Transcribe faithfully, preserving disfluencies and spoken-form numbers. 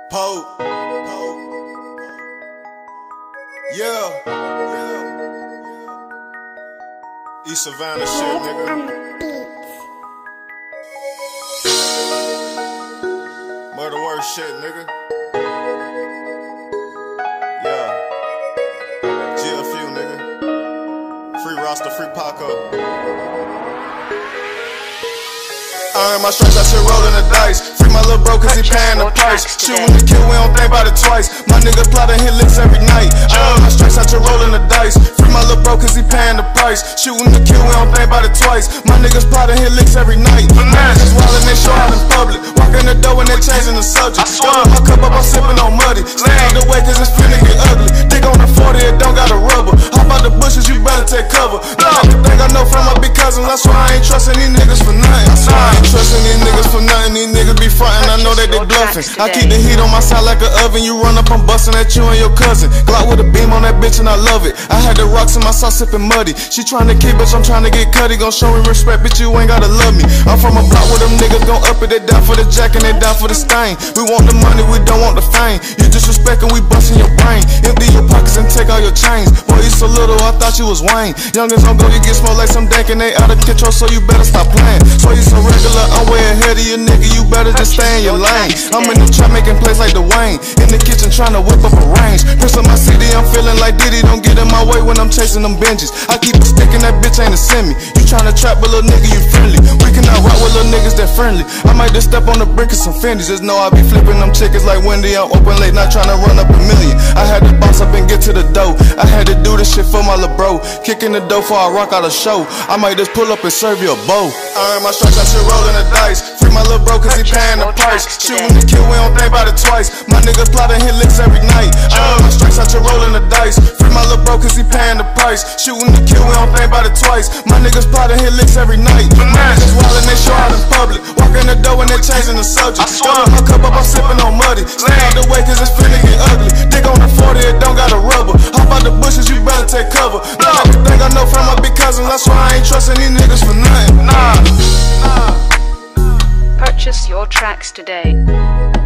Pope. Yeah. East Savannah shit, nigga. Murder word shit, nigga. Yeah. G F U, nigga. Free roster, free Paco. I earn my stripes, I shit rollin' the dice. Free my little bro cause he payin' the price. Shootin' the kill, we don't think about it twice. My nigga plottin' hit licks every night. I earn my stripes, I shit rollin' the dice. Free my little bro cause he payin' the price. Shootin' the kill, we don't think about it twice. My niggas plottin' hit licks every night. My niggas wildin', they show out in public. Walk in the door and they changing the subject. Double my cup up, I'm sippin' on muddy. Stay out the way cause it's finna get ugly. Dick on the forty, it don't got a rubber. Hop out the bushes, you better take cover. Now everything I know from my big cousins, that's why I ain't trustin' these niggas for nothing. That's why I ain't trustin' these niggas for nothing. These niggas be frontin', I know that they bluffing. I keep the heat on my side like an oven. You run up, I'm bustin' at you and your cousin. Glock with a beam on that bitch and I love it. I had the rocks in my sauce sippin' muddy. She tryna keep, bitch, I'm tryna get cutty. Gon' show me respect, bitch, you ain't gotta love me. I'm from a block where them niggas gon' up it. They down for the jack and they down for the stain. We want the money, we don't want the fame. You disrespectin', we bustin' your brain. Empty your pockets and take all your chains. Boy, you so little, I thought you was Wayne. Youngins don't go, you get smoked like some dank and they out of control, so you better stop playing. So you so regular, I'm way ahead of you, nigga. You better just stay in your lane. I'm in the trap making plays like Dwayne. In the kitchen tryna whip up a range. Prince of my city, I'm feeling like Diddy. Don't get in my way when I'm chasing them benches. I keep a stick and that bitch ain't a semi. You tryna trap but little nigga, you friendly. We cannot rock with little niggas that friendly. I might just step on the brick of some Fendi's. Just know I be flipping them chickens like Wendy. I'm open late night tryna run up a million. I had to bounce up and get to the dough. I had to do this shit for my little bro. Kicking the dough before I rock out a show. I might just pull up and serve you a bow. I earn my stripes, I shit rollin' the dice. Free my little bro cause he payin' the price. Shootin' the kill, we don't think about it twice. My niggas plottin' hit licks every night. I earn my stripes, I shit rollin' the dice. Free my little bro cause he payin' the price. Shootin' the kill, we don't think about it twice. My niggas plottin' hit licks every night. My niggas wildin', they show out in public. Walk in the door and they changing the subject. Double my cup up, I'm sippin' on muddy. Stay out the way cause it's finna get ugly. Dick on the forty, it don't got a rubber. Hop out the bushes, you better take cover. Now everything I know from my big cousins, that's why I ain't trustin' these niggas for nothing. Nah. Purchase your tracks today.